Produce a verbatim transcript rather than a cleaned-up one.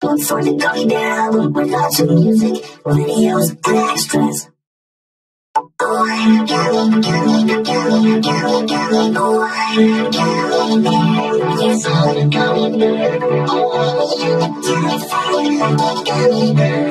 One for the Gummy Bear album with lots of music, videos, and extras. Oh, I'm a gummy, gummy, gummy, gummy, gummy. Oh, I'm a gummy bear. Yes, I'm a gummy bear. Oh, I'm a gummy bear.